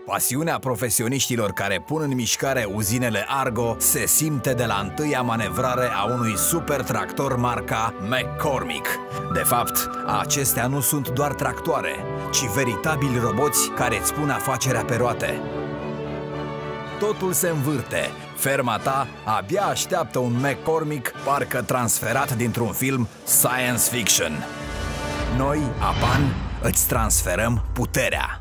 Pasiunea profesioniștilor care pun în mișcare uzinele Argo se simte de la întâia manevrare a unui super tractor marca McCormick. De fapt, acestea nu sunt doar tractoare, ci veritabili roboți care îți pun afacerea pe roate. Totul se învârte. Ferma ta abia așteaptă un McCormick parcă transferat dintr-un film science fiction. Noi, Apan, îți transferăm puterea.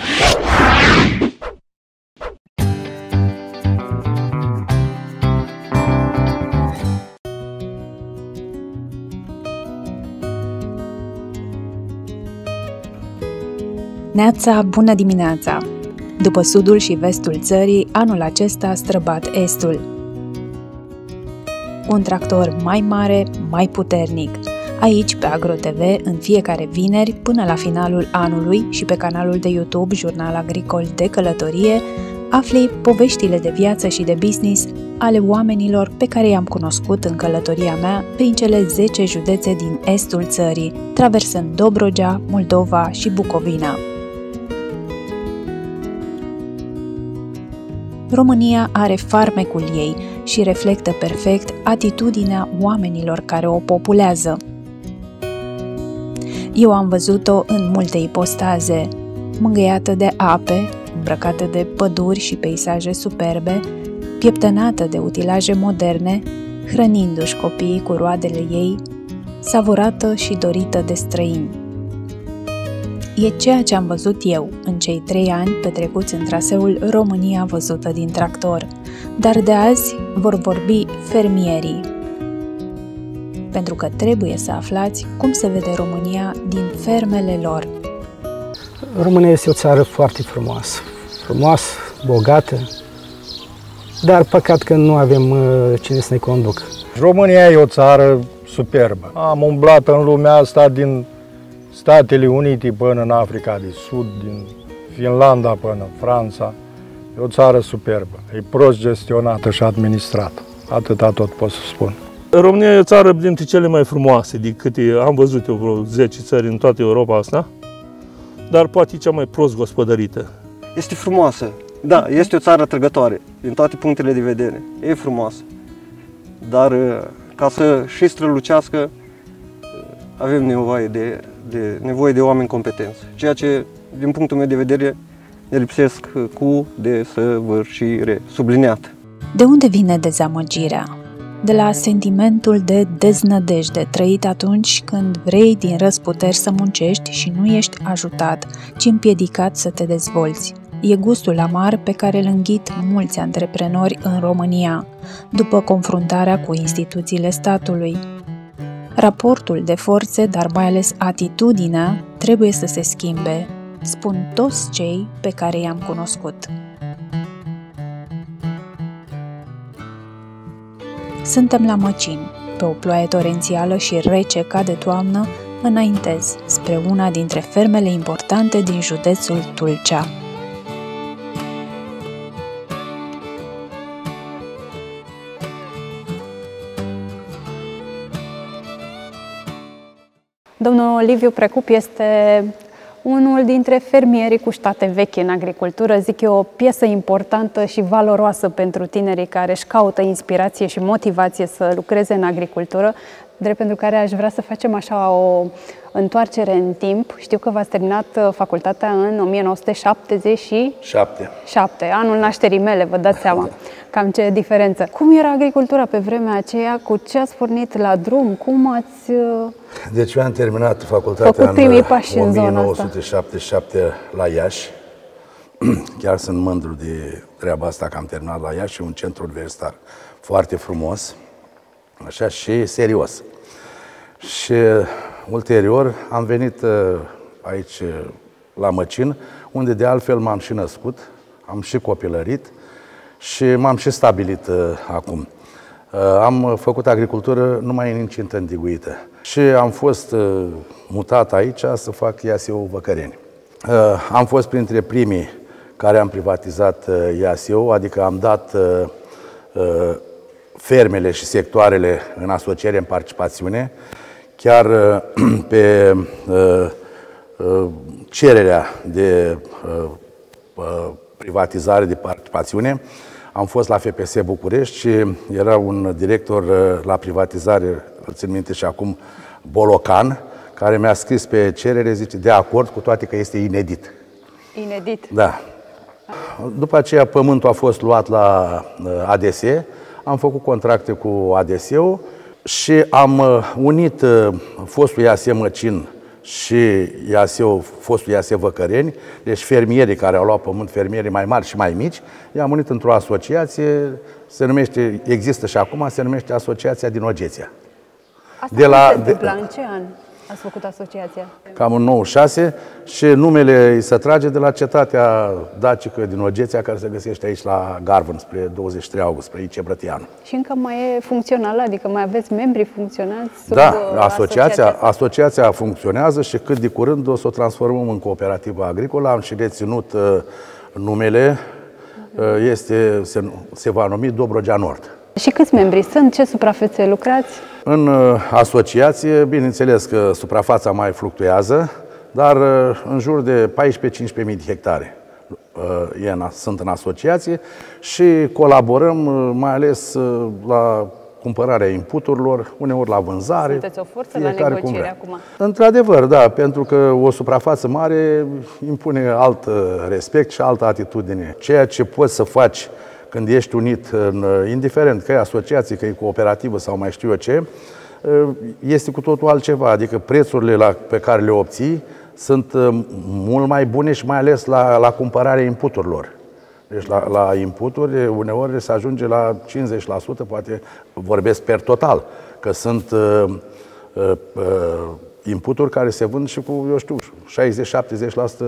Neața, bună dimineața! După sudul și vestul țării, anul acesta a străbat estul. Un tractor mai mare, mai puternic. Aici, pe AgroTV, în fiecare vineri, până la finalul anului și pe canalul de YouTube Jurnal Agricol de Călătorie, afli poveștile de viață și de business ale oamenilor pe care i-am cunoscut în călătoria mea prin cele 10 județe din estul țării, traversând Dobrogea, Moldova și Bucovina. România are farmecul ei și reflectă perfect atitudinea oamenilor care o populează. Eu am văzut-o în multe ipostaze, mângâiată de ape, îmbrăcată de păduri și peisaje superbe, pieptănată de utilaje moderne, hrănindu-și copiii cu roadele ei, savurată și dorită de străini. E ceea ce am văzut eu în cei 3 ani petrecuți în traseul România văzută din tractor, dar de azi vor vorbi fermierii. Pentru că trebuie să aflați cum se vede România din fermele lor. România este o țară foarte frumoasă, bogată, dar păcat că nu avem cine să ne conducă. România e o țară superbă. Am umblat în lumea asta din Statele Unite până în Africa de Sud, din Finlanda până în Franța. E o țară superbă, e prost gestionată și administrată. Atâta tot pot să spun. România e o țară dintre cele mai frumoase, din câte am văzut eu vreo 10 țări în toată Europa asta, dar poate e cea mai prost gospodărită. Este frumoasă, da, este o țară atrăgătoare, din toate punctele de vedere, e frumoasă. Dar ca să și strălucească, avem nevoie de oameni competenți, ceea ce, din punctul meu de vedere, ne lipsesc cu desăvârșire, subliniat. De unde vine dezamăgirea? De la sentimentul de deznădejde trăit atunci când vrei din răzputeri să muncești și nu ești ajutat, ci împiedicat să te dezvolți. E gustul amar pe care îl înghit mulți antreprenori în România, după confruntarea cu instituțiile statului. Raportul de forțe, dar mai ales atitudinea, trebuie să se schimbe, spun toți cei pe care i-am cunoscut. Suntem la Măcin, pe o ploaie torențială și rece ca de toamnă, înaintez spre una dintre fermele importante din județul Tulcea. Domnul Liviu Precup este unul dintre fermierii cu state vechi în agricultură, zic eu, o piesă importantă și valoroasă pentru tinerii care își caută inspirație și motivație să lucreze în agricultură, drept pentru care aș vrea să facem așa o întoarcere în timp. Știu că v-ați terminat facultatea în 1977, anul nașterii mele, vă dați seama cam ce diferență. Cum era agricultura pe vremea aceea? Cu ce ați pornit la drum? Cum ați Deci eu am terminat facultatea în 1977 la Iași. Chiar sunt mândru de treaba asta că am terminat la Iași, un centru universitar foarte frumos, așa, și serios. Și ulterior am venit aici la Măcin, unde de altfel m-am și născut, am și copilărit și m-am și stabilit acum. Am făcut agricultură numai în incintă îndiguită și am fost mutat aici să fac IASEO Văcăreni. Am fost printre primii care am privatizat IASEO, adică am dat fermele și sectoarele în asociere, în participațiune, chiar pe cererea de privatizare, de participațiune. Am fost la FPS București și era un director la privatizare, îl țin minte și acum, Bolocan, care mi-a scris pe cerere, zice, de acord, cu toate că este inedit. Inedit? Da. După aceea pământul a fost luat la ADS, am făcut contracte cu ADS-ul și am unit fostul IAS Măcin și fostul IAS Văcăreni, deci fermierii care au luat pământ, fermierii mai mari și mai mici, i-am unit într-o asociație, există și acum, se numește Asociația din Ogeția. Asta se întâmplă în ce an ați făcut asociația? Cam în 96 și numele îi se trage de la cetatea dacică din Ogeția, care se găsește aici la Garvân, spre 23 august, spre Cebrătianu. Și încă mai e funcțională? Adică mai aveți membri funcționați sub asociația funcționează și cât de curând o să o transformăm în cooperativă agricolă. Am și reținut numele, se va numi Dobrogea Nord. Și câți membri sunt? Ce suprafețe lucrați? În asociație, bineînțeles că suprafața mai fluctuează, dar în jur de 14-15.000 de hectare sunt în asociație și colaborăm mai ales la cumpărarea inputurilor, uneori la vânzare. Sunteți o forță la negociere acum? Într-adevăr, da, pentru că o suprafață mare impune alt respect și altă atitudine. Ceea ce poți să faci când ești unit, indiferent că e asociație, că e cooperativă sau mai știu eu ce, este cu totul altceva. Adică prețurile pe care le obții sunt mult mai bune și mai ales la cumpărarea inputurilor. Deci la inputuri uneori se ajunge la 50%, poate vorbesc per total, că sunt inputuri care se vând și cu, eu știu, 60-70%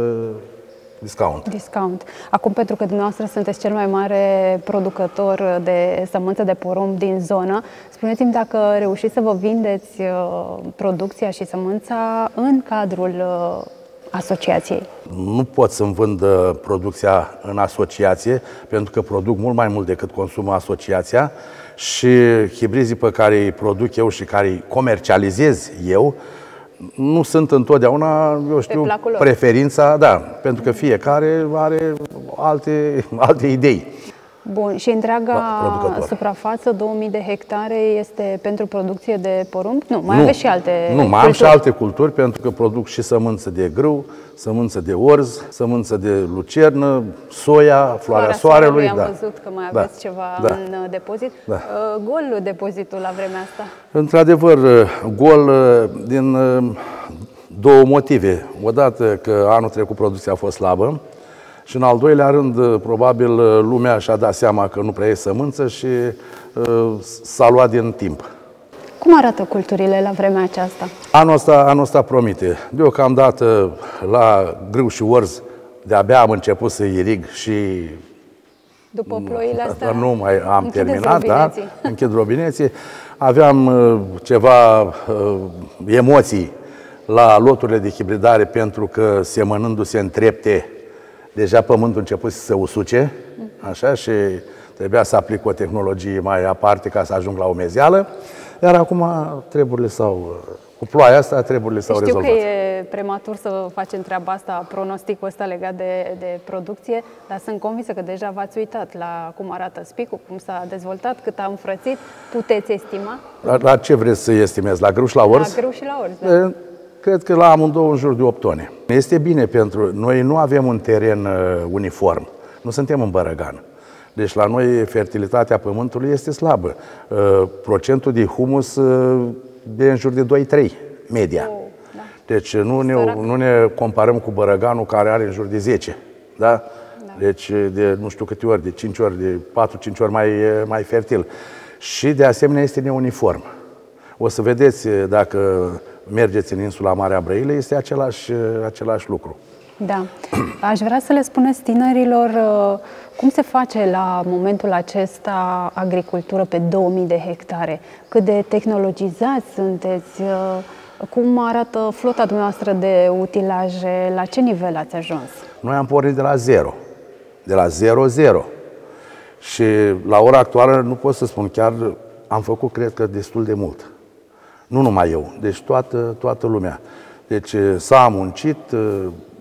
discount. Acum, pentru că dumneavoastră sunteți cel mai mare producător de sămânță de porumb din zonă, spuneți-mi dacă reușiți să vă vindeți producția și sămânța în cadrul asociației. Nu pot să-mi vând producția în asociație, pentru că produc mult mai mult decât consumă asociația și hibrizii pe care îi produc eu și care îi comercializez eu nu sunt întotdeauna, eu știu, preferința, da, pentru că fiecare are alte idei. Bun, și întreaga suprafață, 2000 de hectare, este pentru producție de porumb? Nu, mai aveți și alte culturi? Mai am și alte culturi, pentru că produc și sămânță de grâu, sămânță de orz, sămânță de lucernă, soia, floarea soarelui. Am văzut că mai aveți ceva în depozit. Da. Gol depozitul la vremea asta? Într-adevăr, gol din două motive. Odată că anul trecut producția a fost slabă, și în al doilea rând, probabil, lumea și-a dat seama că nu prea e sămânță și s-a luat din timp. Cum arată culturile la vremea aceasta? Anul ăsta promite. Deocamdată la grâu și orz de-abia am început să irig și... După ploile astea? Nu mai am terminat, da? Închid robineții. Aveam ceva emoții la loturile de hibridare pentru că semănându-se în trepte, deja pământul început să se usuce, așa, și trebuia să aplic o tehnologie mai aparte ca să ajung la umezeală, iar acum treburile cu ploaia asta, treburile s-au rezolvat. Știu că e prematur să facem treaba asta, pronosticul ăsta legat de producție, dar sunt convinsă că deja v-ați uitat la cum arată spicul, cum s-a dezvoltat, cât a înfrățit. Puteți estima? La ce vreți să estimez? La grâu și la orz? La grâu și la orz, da. Cred că la amândouă în jur de 8 tone. Este bine pentru noi, nu avem un teren uniform, nu suntem în Bărăgan. Deci la noi fertilitatea pământului este slabă. Procentul de humus de în jur de 2-3, media. Da. Deci nu ne comparăm cu Bărăganul, care are în jur de 10. Da? Da. Deci de nu știu câte ori, de 5 ori, de 4-5 ori mai fertil. Și de asemenea este neuniform. O să vedeți dacă mergeți în insula Marea Brăila, este același lucru. Da. Aș vrea să le spuneți tinerilor cum se face la momentul acesta agricultură pe 2000 de hectare, cât de tehnologizați sunteți, cum arată flota dumneavoastră de utilaje, la ce nivel ați ajuns? Noi am pornit de la zero, de la 0-0 și la ora actuală nu pot să spun, chiar am făcut, cred că, destul de mult. Nu numai eu, deci toată lumea. Deci s-a muncit,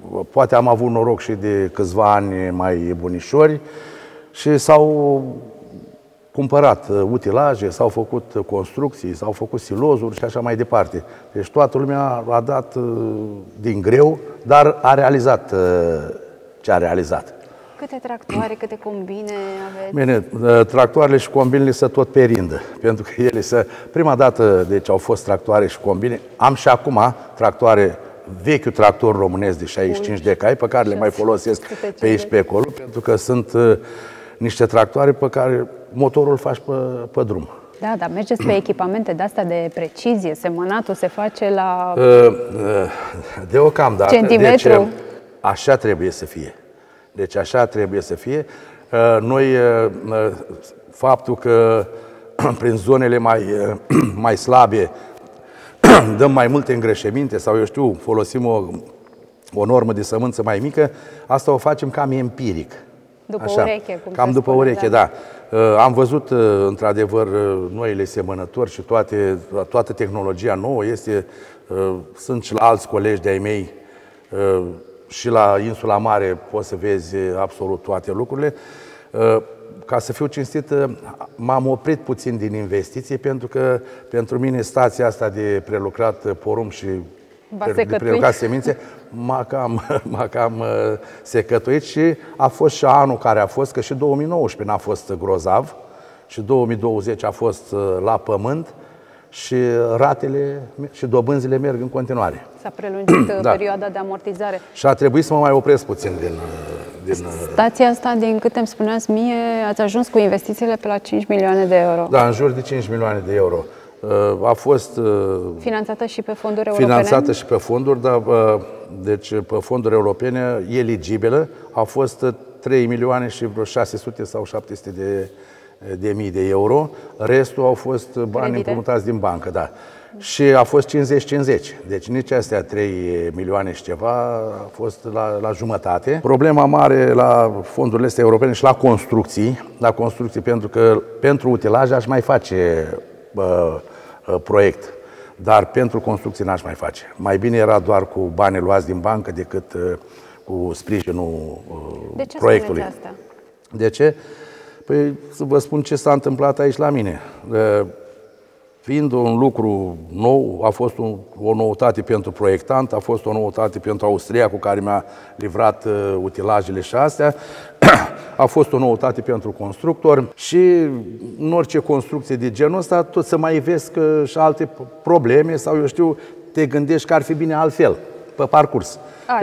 poate am avut noroc și de câțiva ani mai bunișori și s-au cumpărat utilaje, s-au făcut construcții, s-au făcut silozuri și așa mai departe. Deci toată lumea a dat din greu, dar a realizat ce a realizat. Câte tractoare, câte combine aveți? Bine, tractoarele și combinele se tot perindă, pentru că ele prima dată, deci au fost tractoare și combine, am și acum tractoare, vechiul tractor românesc de 65 de cai, pe care le mai folosesc pe aici pe acolo, pentru că sunt niște tractoare pe care motorul îl faci pe drum. Da, dar mergeți pe echipamente de-astea de precizie, semănatul se face la deocamdată, centimetru. Deci, așa trebuie să fie. Deci așa trebuie să fie. Noi, faptul că prin zonele mai slabe dăm mai multe îngrășăminte sau, eu știu, folosim o normă de sămânță mai mică, asta o facem cam empiric. După așa, ureche, cum cam se după spune, ureche, da. Am văzut, într-adevăr, noile semănători și toată tehnologia nouă este, sunt și la alți colegi de-ai mei, și la Insula Mare poți să vezi absolut toate lucrurile. Ca să fiu cinstit, m-am oprit puțin din investiții, pentru că pentru mine stația asta de prelucrat porumb și de prelucrat semințe m-a cam secătuit și a fost și anul care a fost, că și 2019 n-a fost grozav și 2020 a fost la pământ și ratele și dobânzile merg în continuare. S-a prelungit perioada de amortizare. Și a trebuit să mă mai opresc puțin din stația asta, din câte îmi spuneați mie, ați ajuns cu investițiile pe la 5 milioane de euro. Da, în jur de 5 milioane de euro. A fost finanțată și pe fonduri europene? Finanțată și pe fonduri, dar deci pe fonduri europene eligibilă a fost 3 milioane și vreo 600 sau 700 de mii de euro. Restul au fost bani împrumutați din bancă, da. Și a fost 50-50. Deci nici astea 3 milioane și ceva a fost la jumătate. Problema mare la fondurile astea europene și la construcții, pentru că pentru utilaje aș mai face proiect, dar pentru construcții n-aș mai face. Mai bine era doar cu bani luați din bancă decât cu sprijinul proiectului. De ce spuneți asta? De ce? Păi să vă spun ce s-a întâmplat aici la mine. Fiind un lucru nou, a fost o noutate pentru proiectant, a fost o noutate pentru Austria, cu care mi-a livrat utilajele și astea, a fost o noutate pentru constructor și în orice construcție de genul ăsta tot să mai vezi și alte probleme sau, eu știu, te gândești că ar fi bine altfel pe parcurs.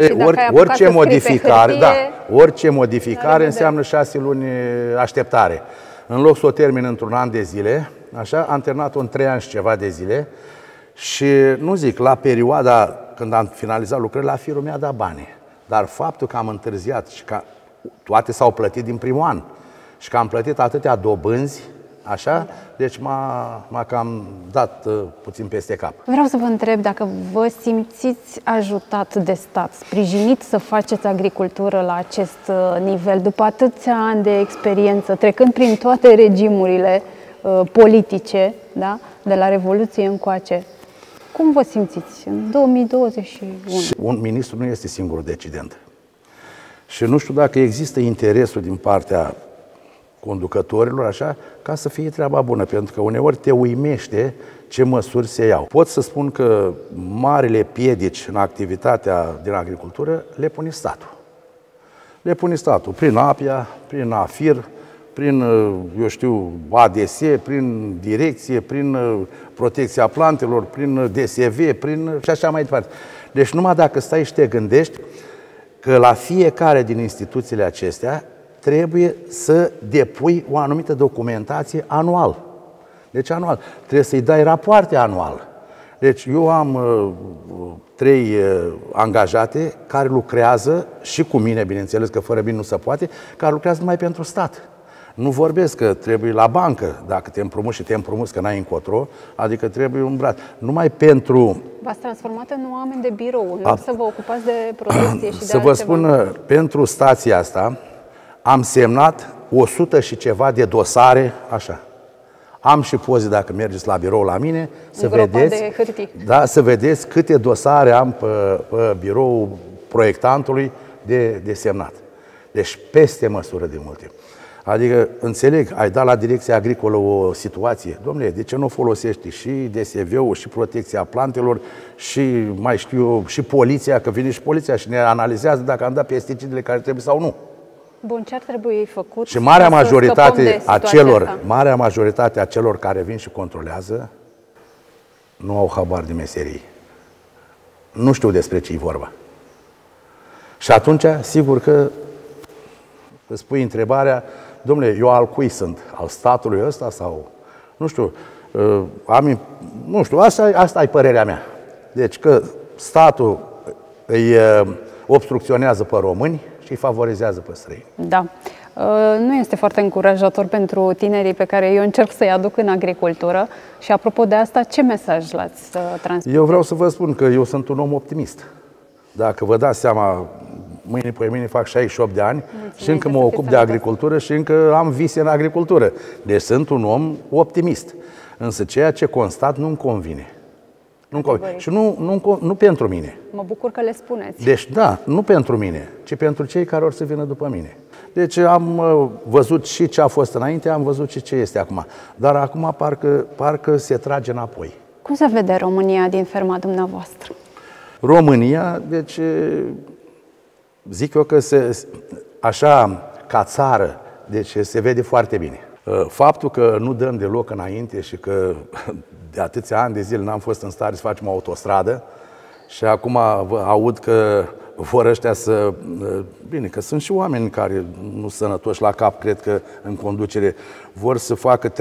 Orice modificare înseamnă 6 luni așteptare. În loc să o termin într-un an de zile, așa, am terminat-o în 3 ani și ceva de zile și, nu zic, la perioada când am finalizat lucrările, la firul mi-a dat bani. Dar faptul că am întârziat și că toate s-au plătit din primul an și că am plătit atâtea dobânzi, așa, deci m-a cam dat puțin peste cap. Vreau să vă întreb dacă vă simțiți ajutat de stat, sprijinit să faceți agricultură la acest nivel, după atâția ani de experiență, trecând prin toate regimurile politice, da? De la Revoluție încoace. Cum vă simțiți în 2021? Și un ministru nu este singurul decident. Și nu știu dacă există interesul din partea conducătorilor, așa, ca să fie treaba bună, pentru că uneori te uimește ce măsuri se iau. Pot să spun că marile piedici în activitatea din agricultură le pune statul. Le pune statul prin APIA, prin AFIR, prin, eu știu, ADS, prin direcție, prin protecția plantelor, prin DSV, prin și așa mai departe. Deci numai dacă stai și te gândești că la fiecare din instituțiile acestea trebuie să depui o anumită documentație anual. Deci anual. Trebuie să-i dai rapoarte anual. Deci eu am 3 angajate care lucrează și cu mine, bineînțeles că fără mine nu se poate, care lucrează numai pentru stat. Nu vorbesc că trebuie la bancă, dacă te împrumuți și te împrumuți că n-ai încotro, adică trebuie umbrat. Numai pentru... V-ați transformat în oameni de birou, în loc să vă ocupați de producție și de Să vă spun, pentru stația asta am semnat 100 și ceva de dosare, așa. Am și poze, dacă mergeți la birou la mine, să vedeți, de hârtii. da, să vedeți câte dosare am pe birou proiectantului de semnat. Deci peste măsură de multe. Adică, înțeleg, ai dat la direcția agricolă o situație. Dom'le, de ce nu folosești și DSV-ul, și protecția plantelor, și mai știu eu, și poliția, că vine și poliția și ne analizează dacă am dat pesticidele care trebuie sau nu. Bun, ce ar trebui făcut? Și marea majoritate a celor care vin și controlează nu au habar de meserie. Nu știu despre ce e vorba. Și atunci, sigur că îți pui întrebarea, dom'le, eu al cui sunt? Al statului ăsta sau... Nu știu, nu știu, asta e părerea mea. Deci că statul îi obstrucționează pe români și îi favorizează pe străini. Da. Nu este foarte încurajator pentru tinerii pe care eu încerc să-i aduc în agricultură. Și apropo de asta, ce mesaj l-ați transmis? Eu vreau să vă spun că eu sunt un om optimist. Dacă vă dați seama, mâine pe mâine fac 68 de ani. Mulțumesc, și încă mă ocup de agricultură și încă am vise în agricultură. Deci sunt un om optimist. Însă ceea ce constat nu-mi convine. Și nu pentru mine. Mă bucur că le spuneți. Deci da, nu pentru mine, ci pentru cei care or să vină după mine. Deci am văzut și ce a fost înainte, am văzut și ce este acum. Dar acum parcă se trage înapoi. Cum se vede România din ferma dumneavoastră? România, deci zic eu că așa ca țară, deci se vede foarte bine. Faptul că nu dăm deloc înainte și că de atâția ani de zile n-am fost în stare să facem o autostradă și acum aud că vor ăștia să... Bine, că sunt și oameni care nu sunt sănătoși la cap, cred că în conducere vor să facă,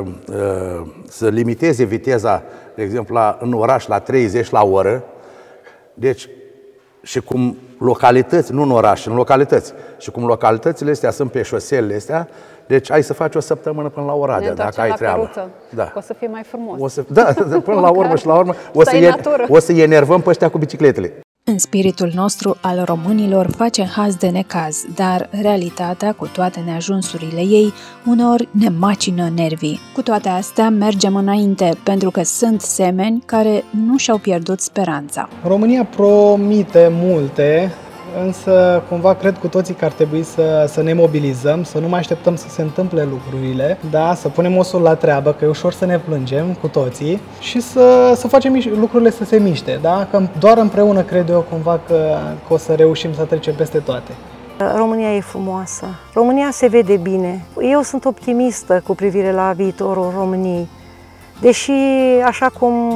să limiteze viteza, de exemplu, în oraș la 30 la oră. Deci, și cum localități, nu în oraș, în localități, și cum localitățile astea sunt pe șoselele astea, deci ai să faci o săptămână până la Oradea, dacă ai treabă. Da. O să fie mai frumos. Da, până la urmă și la urmă o să enervăm pe ăștia cu bicicletele. În spiritul nostru al românilor facem haz de necaz, dar realitatea, cu toate neajunsurile ei, uneori ne macină nervii. Cu toate astea, mergem înainte, pentru că sunt semeni care nu și-au pierdut speranța. România promite multe, însă cumva cred cu toții că ar trebui să ne mobilizăm, să nu mai așteptăm să se întâmple lucrurile, da, să punem osul la treabă, că e ușor să ne plângem cu toții și să facem lucrurile să se miște, da? Că doar împreună cred eu cumva că o să reușim să trecem peste toate. România e frumoasă, România se vede bine. Eu sunt optimistă cu privire la viitorul României, deși așa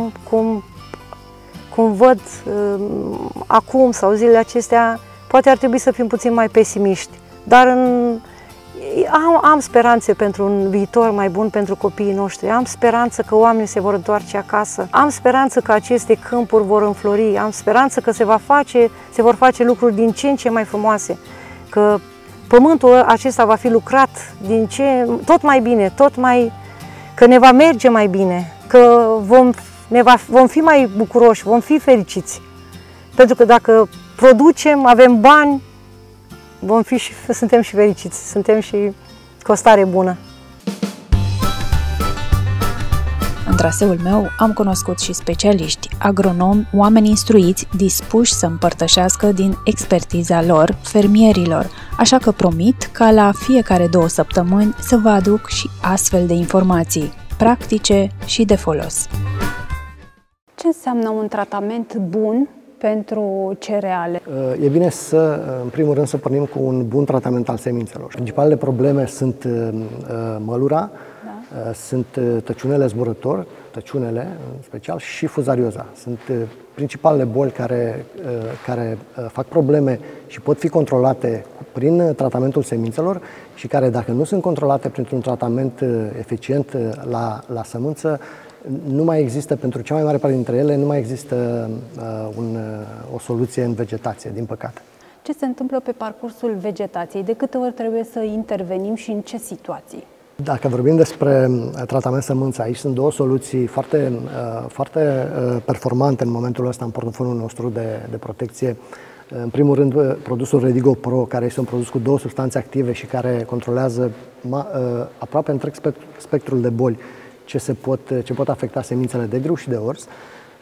cum văd acum sau zilele acestea, poate ar trebui să fim puțin mai pesimiști, dar am speranțe pentru un viitor mai bun pentru copiii noștri, am speranță că oamenii se vor întoarce acasă, am speranță că aceste câmpuri vor înflori, am speranță că se vor face lucruri din ce în ce mai frumoase, că pământul acesta va fi lucrat tot mai bine, că ne va merge mai bine, că vom fi mai bucuroși, vom fi fericiți. Pentru că dacă producem, avem bani, suntem și fericiți, suntem și cu o stare bună. În traseul meu am cunoscut și specialiști, agronomi, oameni instruiți, dispuși să împărtășească din expertiza lor fermierilor, așa că promit ca la fiecare 2 săptămâni să vă aduc și astfel de informații, practice și de folos. Ce înseamnă un tratament bun pentru cereale? E bine în primul rând, să pornim cu un bun tratament al semințelor. Principalele probleme sunt mălura, da. Sunt tăciunele zburător, tăciunele în special, și fuzarioza. Sunt principalele boli care fac probleme și pot fi controlate prin tratamentul semințelor și care, dacă nu sunt controlate printr-un tratament eficient la sămânță, nu mai există, pentru cea mai mare parte dintre ele, nu mai există o soluție în vegetație, din păcate. Ce se întâmplă pe parcursul vegetației? De câte ori trebuie să intervenim și în ce situații? Dacă vorbim despre tratament sămânță, aici sunt 2 soluții foarte performante în momentul ăsta în portofoliul nostru de protecție. În primul rând, produsul Redigo Pro, care este un produs cu 2 substanțe active și care controlează aproape întreg spectrul de boli ce pot afecta semințele de grâu și de orz.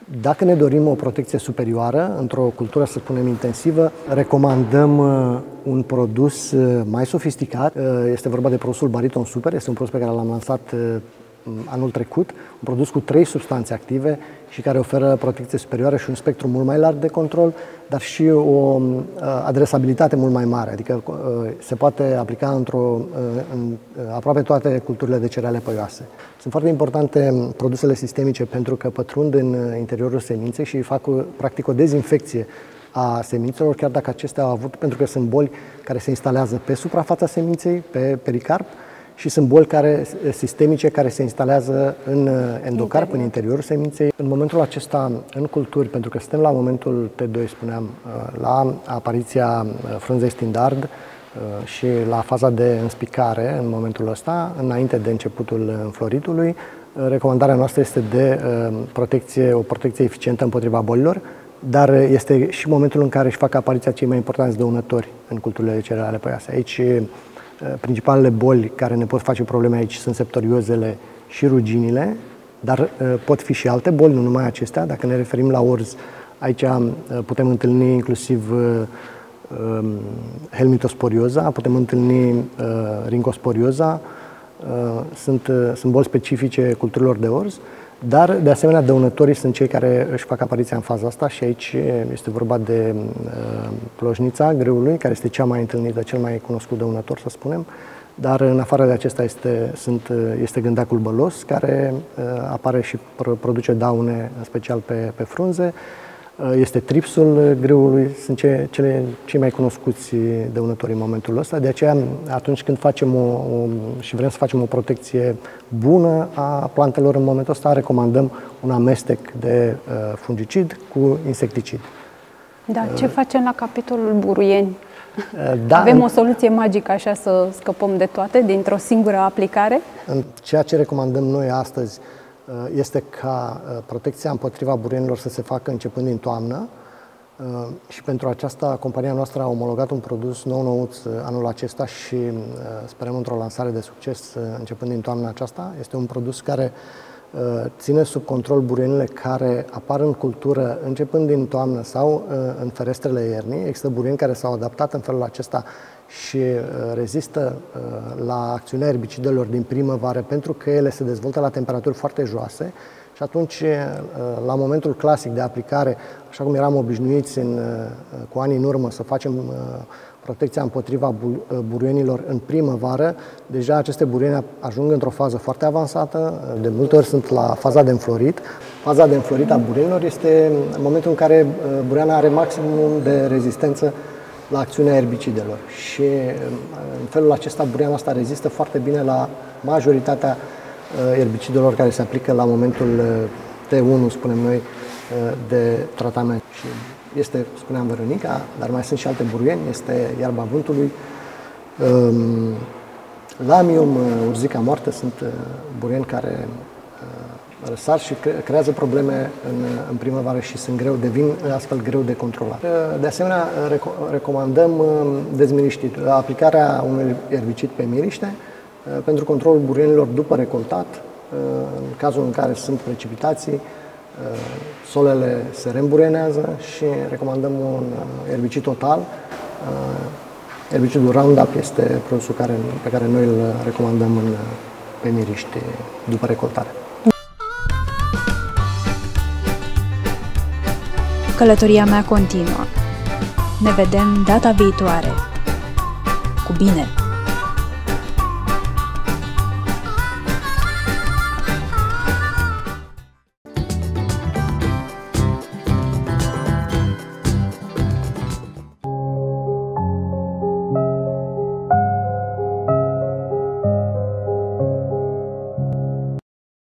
Dacă ne dorim o protecție superioară, într-o cultură, să spunem, intensivă, recomandăm un produs mai sofisticat. Este vorba de produsul Bariton Super, este un produs pe care l-am lansat anul trecut, un produs cu 3 substanțe active și care oferă protecție superioară și un spectru mult mai larg de control, dar și o adresabilitate mult mai mare, adică se poate aplica în aproape toate culturile de cereale păioase. Sunt foarte importante produsele sistemice pentru că pătrund în interiorul seminței și fac practic o dezinfecție a semințelor, chiar dacă acestea au avut, pentru că sunt boli care se instalează pe suprafața seminței, pe pericarp, și sunt boli sistemice care se instalează în endocarp, în interiorul seminței. În momentul acesta, în culturi, pentru că suntem la momentul T2, spuneam, la apariția frunzei standard și la faza de înspicare în momentul ăsta, înainte de începutul înfloritului, recomandarea noastră este de o protecție eficientă împotriva bolilor, dar este și momentul în care își fac apariția cei mai importanți dăunători în culturile de cereale păioase. Aici, principalele boli care ne pot face probleme aici sunt septoriozele și ruginile, dar pot fi și alte boli, nu numai acestea. Dacă ne referim la orz, aici putem întâlni inclusiv helminthosporioza, putem întâlni rincosporioza, sunt boli specifice culturilor de orz, dar de asemenea dăunătorii sunt cei care își fac apariția în faza asta și aici este vorba de plojnița grâului, care este cea mai întâlnită, cel mai cunoscut dăunător, să spunem, dar în afară de acesta este gândacul bălos, care apare și produce daune, în special pe frunze. Este tripsul grâului, sunt cei mai cunoscuți dăunători în momentul ăsta. De aceea, atunci când facem și vrem să facem o protecție bună a plantelor în momentul ăsta, recomandăm un amestec de fungicid cu insecticid. Da, ce facem la capitolul buruieni? Da, avem o soluție magică așa să scăpăm de toate dintr-o singură aplicare? Ceea ce recomandăm noi astăzi este ca protecția împotriva buruienilor să se facă începând din toamnă și pentru aceasta compania noastră a omologat un produs nou-nouț anul acesta și sperăm într-o lansare de succes începând din toamna aceasta. Este un produs care ține sub control buruienile care apar în cultură începând din toamnă sau în ferestrele iernii. Există buruieni care s-au adaptat în felul acesta și rezistă la acțiunea erbicidelor din primăvară pentru că ele se dezvoltă la temperaturi foarte joase și atunci, la momentul clasic de aplicare, așa cum eram obișnuiți cu ani în urmă să facem protecția împotriva buruienilor în primăvară, deja aceste buruieni ajung într-o fază foarte avansată, de multe ori sunt la faza de înflorit. Faza de înflorit a buruienilor este momentul în care buruiana are maximum de rezistență la acțiunea erbicidelor și în felul acesta buruiana asta rezistă foarte bine la majoritatea erbicidelor care se aplică la momentul T1, spunem noi, de tratament. Și este, spuneam, Veronica, dar mai sunt și alte buruieni, este iarba vântului, lamium, urzica moartă, sunt buruieni care răsar și creează probleme în primăvară și devin astfel greu de controlat. De asemenea, recomandăm dezmiriștit, aplicarea unui erbicid pe miriște pentru controlul buruienilor după recoltat, în cazul în care sunt precipitații, solele se reîmburuienează și recomandăm un erbicid total. Erbicidul Roundup este produsul pe care noi îl recomandăm pe miriști după recoltare. Călătoria mea continuă. Ne vedem data viitoare. Cu bine!